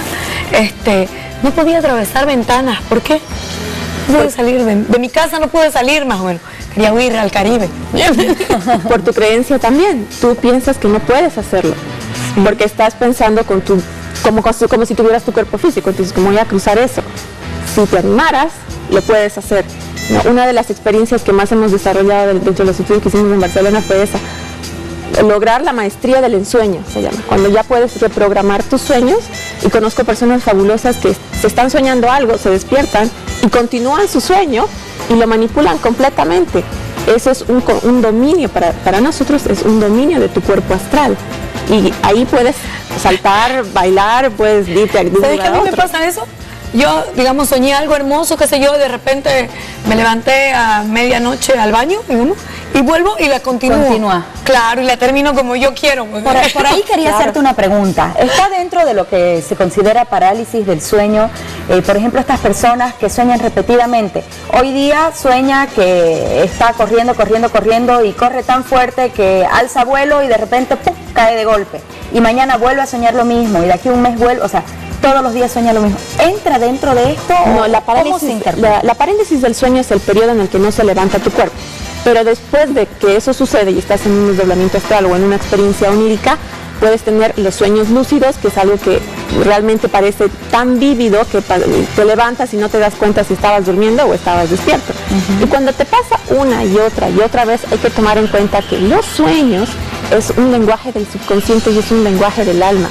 no podía atravesar ventanas. ¿Por qué? No pude salir de mi casa, no pude salir más o menos. Quería huir al Caribe. Por tu creencia también. Tú piensas que no puedes hacerlo, porque estás pensando como si tuvieras tu cuerpo físico. Entonces, ¿cómo voy a cruzar eso? Si te animaras, lo puedes hacer. ¿No? Una de las experiencias que más hemos desarrollado dentro de los estudios que hicimos en Barcelona fue esa. Lograr la maestría del ensueño, se llama. Cuando ya puedes reprogramar tus sueños, y conozco personas fabulosas que se están soñando algo, se despiertan y continúan su sueño y lo manipulan completamente. Eso es un dominio, para nosotros es un dominio de tu cuerpo astral. Y ahí puedes saltar, bailar, puedes irte a un lugar. ¿Sabes que a mí me pasa eso? Yo, digamos, soñé algo hermoso, qué sé yo, de repente me levanté a medianoche al baño, digamos, y vuelvo y la continúo. Continúa. Claro, y la termino como yo quiero. Por ahí quería hacerte una pregunta. ¿Está dentro de lo que se considera parálisis del sueño? Por ejemplo, estas personas que sueñan repetidamente. Hoy día sueña que está corriendo y corre tan fuerte que alza vuelo y de repente ¡pum!, cae de golpe. Y mañana vuelve a soñar lo mismo y de aquí a un mes vuelve, o sea, todos los días sueña lo mismo. ¿Entra dentro de esto? No, la parálisis del sueño es el periodo en el que no se levanta tu cuerpo. Pero después de que eso sucede y estás en un desdoblamiento astral o en una experiencia onírica, puedes tener los sueños lúcidos, que es algo que realmente parece tan vívido que te levantas y no te das cuenta si estabas durmiendo o estabas despierto. Y cuando te pasa una y otra vez, hay que tomar en cuenta que los sueños es un lenguaje del subconsciente y es un lenguaje del alma.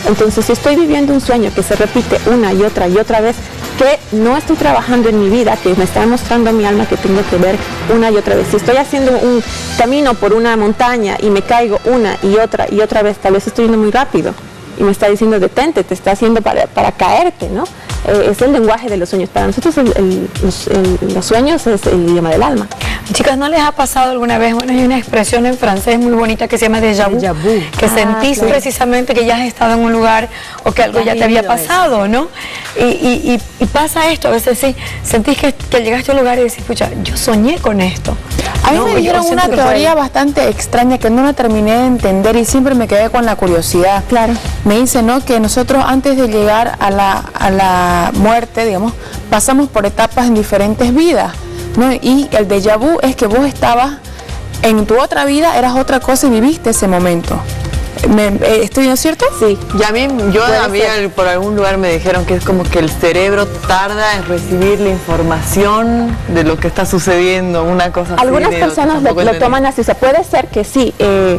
Entonces, si estoy viviendo un sueño que se repite una y otra vez, que no estoy trabajando en mi vida, que me está mostrando a mi alma que tengo que ver una y otra vez. Si estoy haciendo un camino por una montaña y me caigo una y otra vez, tal vez estoy yendo muy rápido y me está diciendo detente, te está haciendo para caerte, ¿no? Es el lenguaje de los sueños. Para nosotros los sueños es el idioma del alma. Chicas, ¿no les ha pasado alguna vez? Bueno, hay una expresión en francés muy bonita que se llama déjà vu, que sentís precisamente que ya has estado en un lugar o que algo ya te había pasado, ¿no? Y pasa esto, a veces sí, sentís que llegaste a un lugar y decís, pucha, yo soñé con esto. A mí me dijeron una teoría bastante extraña que no la terminé de entender y siempre me quedé con la curiosidad. Claro. Me dice, ¿no?, que nosotros antes de llegar a la muerte, digamos, pasamos por etapas en diferentes vidas, ¿no? Y el déjà vu es que vos estabas en tu otra vida, eras otra cosa y viviste ese momento. ¿Estoy bien, cierto? Sí. Y a mí, por algún lugar me dijeron que es como que el cerebro tarda en recibir la información de lo que está sucediendo, una cosa así. Algunas personas lo toman así, o sea, puede ser que sí,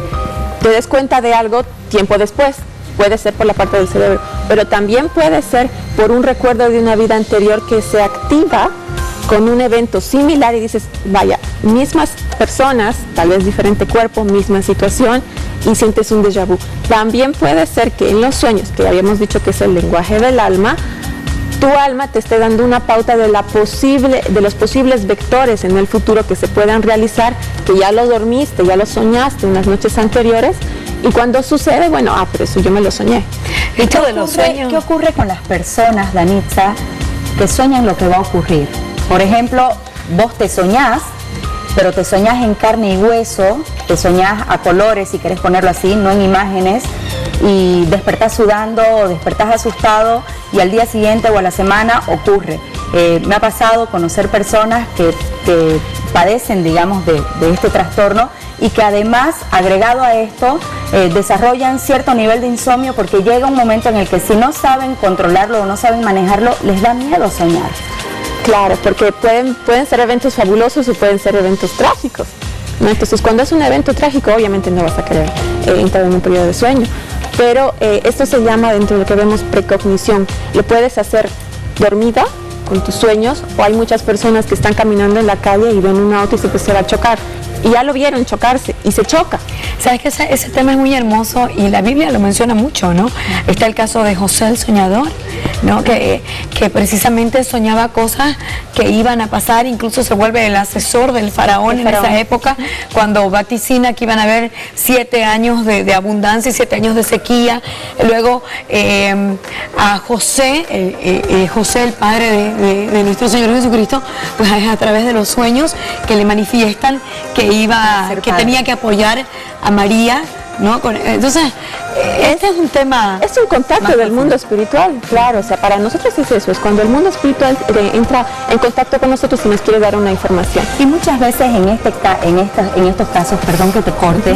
te des cuenta de algo tiempo después, puede ser por la parte del cerebro, pero también puede ser por un recuerdo de una vida anterior que se activa con un evento similar y dices, vaya, mismas personas, tal vez diferente cuerpo, misma situación, y sientes un déjà vu. También puede ser que en los sueños, que habíamos dicho que es el lenguaje del alma, tu alma te esté dando una pauta de los posibles vectores en el futuro que se puedan realizar, que ya lo dormiste, ya lo soñaste en las noches anteriores, y cuando sucede, bueno, pero eso yo me lo soñé. Esto de los sueños. ¿Qué ocurre con las personas, Danitza, que sueñan lo que va a ocurrir? Por ejemplo, vos te soñás, pero te soñás en carne y hueso, te soñás a colores, si querés ponerlo así, no en imágenes, y despertás sudando o despertás asustado y al día siguiente o a la semana ocurre. Me ha pasado conocer personas que padecen, digamos, de este trastorno y que además, agregado a esto, desarrollan cierto nivel de insomnio porque llega un momento en el que si no saben controlarlo o no saben manejarlo, les da miedo soñar. Claro, porque pueden ser eventos fabulosos o pueden ser eventos trágicos, ¿no? Entonces, cuando es un evento trágico, obviamente no vas a querer entrar en un periodo de sueño. Pero esto se llama, dentro de lo que vemos, precognición. Lo puedes hacer dormida, con tus sueños, o hay muchas personas que están caminando en la calle y ven un auto y se va a chocar. Y ya lo vieron chocarse y se choca. Sabes que ese tema es muy hermoso y la Biblia lo menciona mucho, ¿no? Está el caso de José el soñador, ¿no? Que precisamente soñaba cosas que iban a pasar, incluso se vuelve el asesor del faraón en esa época, cuando vaticina que iban a haber 7 años de abundancia y 7 años de sequía. Luego a José, el padre de nuestro Señor Jesucristo, pues es a través de los sueños que le manifiestan que tenía que apoyar a María, ¿no? Entonces, este es un tema... Es un contacto del mundo espiritual, claro, o sea, para nosotros es eso, es cuando el mundo espiritual entra en contacto con nosotros y nos quiere dar una información. Y muchas veces en estos casos, perdón que te corte,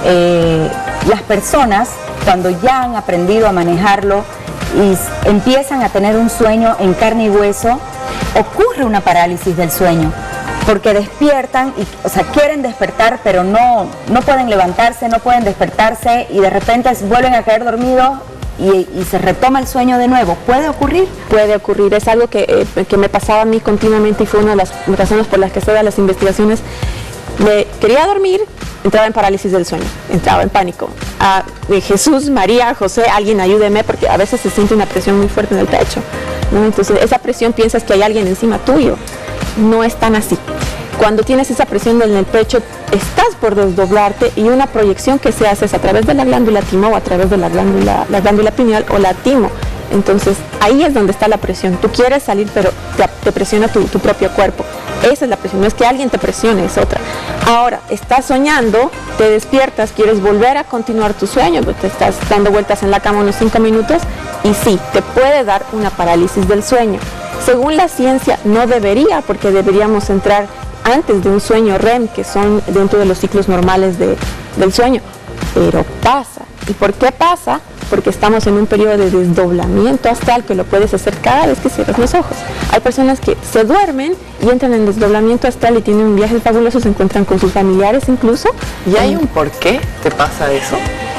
las personas, cuando ya han aprendido a manejarlo y empiezan a tener un sueño en carne y hueso, ocurre una parálisis del sueño. Porque despiertan, quieren despertar, pero no pueden levantarse, no pueden despertarse y de repente vuelven a caer dormidos y se retoma el sueño de nuevo. ¿Puede ocurrir? Puede ocurrir, es algo que me pasaba a mí continuamente y fue una de las razones por las que estoy a las investigaciones. Quería dormir, entraba en parálisis del sueño, entraba en pánico. Jesús, María, José, alguien ayúdeme, porque a veces se siente una presión muy fuerte en el pecho, ¿no? Entonces esa presión piensas que hay alguien encima tuyo. No es tan así. Cuando tienes esa presión en el pecho, estás por desdoblarte y una proyección que se hace es a través de la glándula timo o a través de la glándula pineal o la timo. Entonces, ahí es donde está la presión. Tú quieres salir, pero te presiona tu propio cuerpo. Esa es la presión, no es que alguien te presione, es otra. Ahora, estás soñando, te despiertas, quieres volver a continuar tu sueño, te estás dando vueltas en la cama unos 5 minutos y sí, te puede dar una parálisis del sueño. Según la ciencia, no debería, porque deberíamos entrar antes de un sueño REM, que son dentro de los ciclos normales del sueño. Pero pasa. ¿Y por qué pasa? Porque estamos en un periodo de desdoblamiento astral que lo puedes hacer cada vez que cierras los ojos. Hay personas que se duermen y entran en desdoblamiento astral y tienen un viaje fabuloso, se encuentran con sus familiares incluso. ¿Y hay un por qué te pasa eso?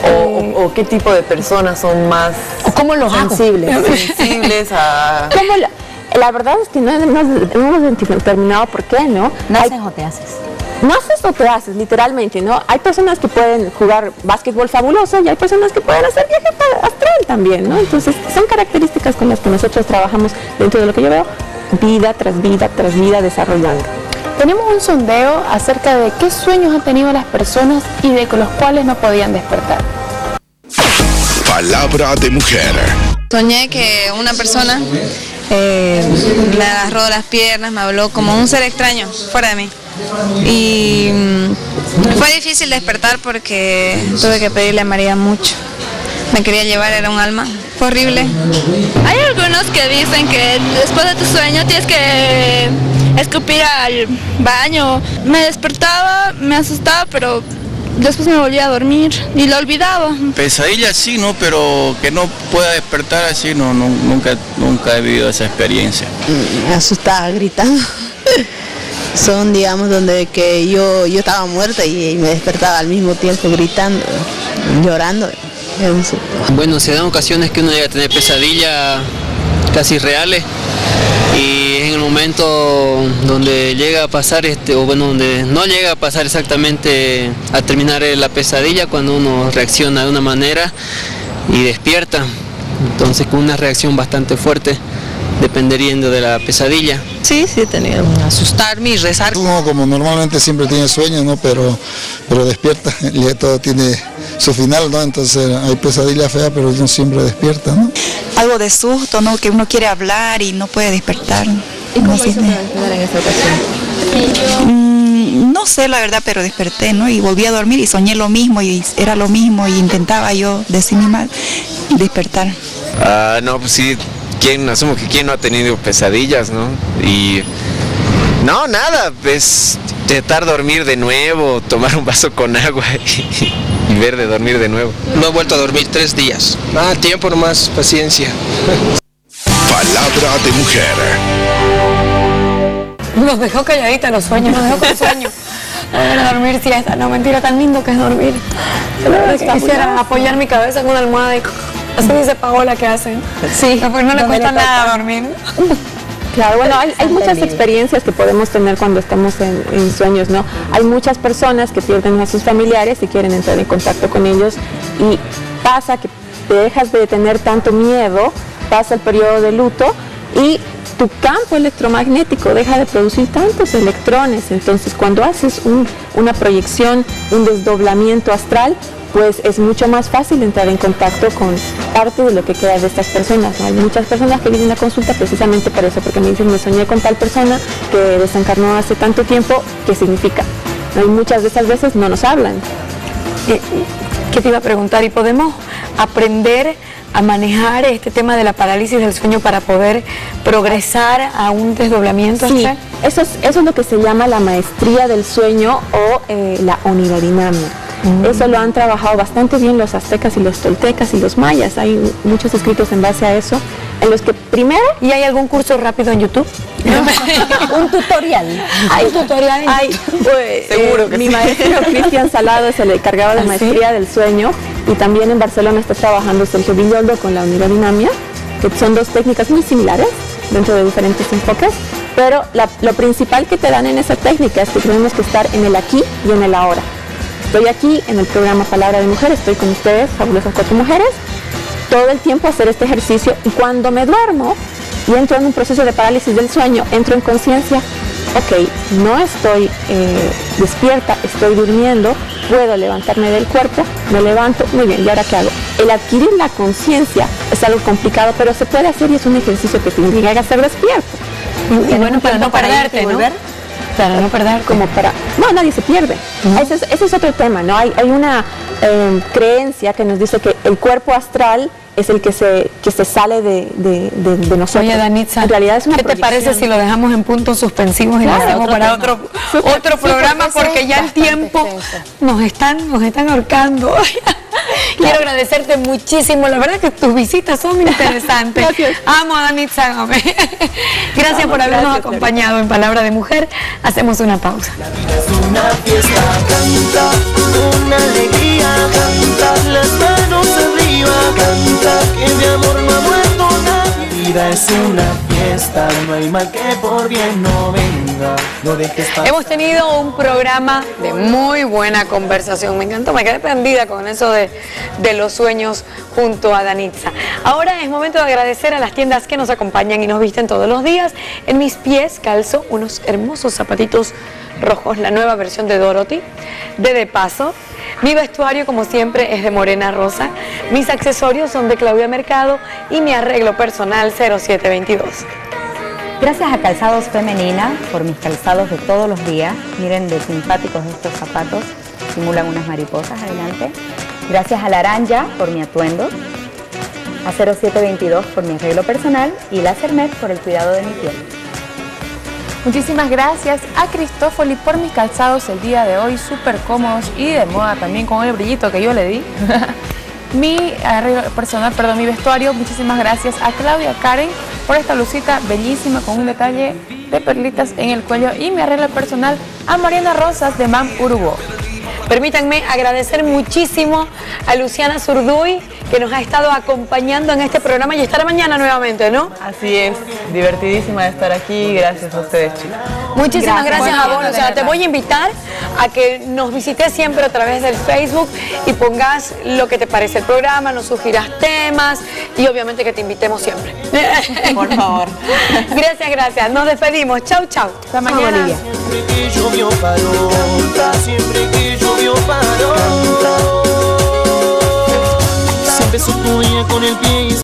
¿O qué tipo de personas son más sensibles a...? La verdad es que no hemos determinado por qué, ¿no? ¿Naces o te haces? Naces o te haces, literalmente, ¿no? Hay personas que pueden jugar básquetbol fabuloso y hay personas que pueden hacer viaje astral también, ¿no? Entonces, son características con las que nosotros trabajamos dentro de lo que yo veo, vida tras vida tras vida desarrollando. Tenemos un sondeo acerca de qué sueños han tenido las personas y de los cuales no podían despertar. Palabra de mujer. Soñé que una persona me agarró las piernas, me habló como un ser extraño fuera de mí. Y fue difícil despertar porque tuve que pedirle a María mucho. Me quería llevar, era un alma. Fue horrible. Hay algunos que dicen que después de tu sueño tienes que escupir al baño. Me despertaba, me asustaba, pero después me volvía a dormir y lo olvidaba. Pesadilla sí, ¿no? Pero que no pueda despertar así, no, nunca he vivido esa experiencia. Asustada, gritando. Son, digamos, donde que yo estaba muerta y me despertaba al mismo tiempo gritando, llorando. Bueno, se dan ocasiones que uno llega a tener pesadillas casi reales y es en el momento donde llega a pasar, donde no llega a pasar exactamente a terminar la pesadilla, cuando uno reacciona de una manera y despierta, entonces con una reacción bastante fuerte, dependiendo de la pesadilla. Sí, he tenido asustarme y rezar. Uno como normalmente siempre tiene sueños, ¿no? Pero despierta, y todo tiene su final, ¿no? Entonces hay pesadillas feas, pero uno siempre despierta, ¿no? Algo de susto, ¿no? Que uno quiere hablar y no puede despertar. ¿Y cómo hizo para despertar en esa ocasión? No sé la verdad, pero desperté, ¿no? Y volví a dormir y soñé lo mismo y era lo mismo y intentaba yo decir mi mal y despertar. No, pues sí. Asumo que quién no ha tenido pesadillas, ¿no? Y no, nada, es intentar dormir de nuevo, tomar un vaso con agua y ver de dormir de nuevo. No he vuelto a dormir 3 días. Tiempo nomás, paciencia. Palabra de mujer. Nos dejó calladita los sueños, nos dejó con sueños. A dormir siesta, no, mentira, tan lindo que es dormir. Quisiera apoyar mi cabeza en una almohada y... Así dice Paola que hacen. Sí, pues no le cuesta nada dormir. Claro, bueno, hay muchas experiencias que podemos tener cuando estamos en sueños, ¿no? Hay muchas personas que pierden a sus familiares y quieren entrar en contacto con ellos y pasa que te dejas de tener tanto miedo, pasa el periodo de luto y tu campo electromagnético deja de producir tantos electrones. Entonces, cuando haces una proyección, un desdoblamiento astral, pues es mucho más fácil entrar en contacto con parte de lo que queda de estas personas, ¿no? Hay muchas personas que vienen a consulta precisamente por eso, porque me dicen, me soñé con tal persona que desencarnó hace tanto tiempo, ¿qué significa? Y muchas de esas veces no nos hablan. ¿Qué te iba a preguntar? ¿Y podemos aprender a manejar este tema de la parálisis del sueño para poder progresar a un desdoblamiento? Sí, eso es lo que se llama la maestría del sueño o la onirodinamia. Eso lo han trabajado bastante bien los aztecas y los toltecas y los mayas. Hay muchos escritos en base a eso, en los que primero... ¿Y hay algún curso rápido en YouTube? Un tutorial. ¿Hay tutorial? Seguro que mi maestro Cristian Salado es el encargado de maestría del sueño, y también en Barcelona está trabajando Sergio Villoldo con la onirodinamia, que son dos técnicas muy similares dentro de diferentes enfoques, pero lo principal que te dan en esa técnica es que tenemos que estar en el aquí y en el ahora. Estoy aquí en el programa Palabra de Mujer, estoy con ustedes, fabulosas 4 mujeres, todo el tiempo hacer este ejercicio, y cuando me duermo y entro en un proceso de parálisis del sueño, entro en conciencia, ok, no estoy despierta, estoy durmiendo, puedo levantarme del cuerpo, me levanto, muy bien, ¿y ahora qué hago? El adquirir la conciencia es algo complicado, pero se puede hacer y es un ejercicio que te obliga a estar despierto. Y bueno, para no perderte, ¿no? Para no perder, como para... No, nadie se pierde. Ese es otro tema, ¿no? Hay una creencia que nos dice que el cuerpo astral es el que se sale de nosotros. Oye, Danitza, en realidad es una ¿qué te parece si lo dejamos en puntos suspensivos y lo hacemos para otro programa? Porque ya el tiempo nos están ahorcando. Quiero agradecerte muchísimo, la verdad que tus visitas son interesantes. Gracias. Amo a Danitza. Gracias por habernos acompañado en Palabra de Mujer. Hacemos una pausa. La vida es una fiesta, canta. con alegría, canta las manos arriba, canta que de amor no ha muerto nadie. La vida es una fiesta, no hay mal que por bien no venga, no dejes pasar. Hemos tenido un programa de muy buena conversación, me encantó, me quedé prendida con eso de los sueños junto a Danitza. Ahora es momento de agradecer a las tiendas que nos acompañan y nos visten todos los días. En mis pies calzo unos hermosos zapatitos rojos, la nueva versión de Dorothy, de Paso. Mi vestuario, como siempre, es de Morena Rosa. Mis accesorios son de Claudia Mercado y mi arreglo personal 0722. Gracias a Calzados Femenina por mis calzados de todos los días. Miren de simpáticos estos zapatos, simulan unas mariposas adelante. Gracias a Laranja por mi atuendo, a 0722 por mi arreglo personal y Lasermed por el cuidado de mi piel. Muchísimas gracias a Cristófoli por mis calzados el día de hoy, súper cómodos y de moda también con el brillito que yo le di. Mi arreglo personal, perdón, mi vestuario, muchísimas gracias a Claudia Karen por esta blusita bellísima con un detalle de perlitas en el cuello y mi arreglo personal a Mariana Rosas de Man Uruguay. Permítanme agradecer muchísimo a Luciana Zurduy, que nos ha estado acompañando en este programa y estará mañana nuevamente, ¿no? Así es, divertidísima de estar aquí, gracias a ustedes, chicos. Muchísimas gracias a vos, Luciana. Te voy a invitar a que nos visites siempre a través del Facebook y pongas lo que te parece el programa, nos sugieras temas y obviamente que te invitemos siempre. Por favor. Gracias. Nos despedimos. Chau. Hasta mañana. Siempre que llovió paró, siempre que llovió paró. Se empezó tu día con el pie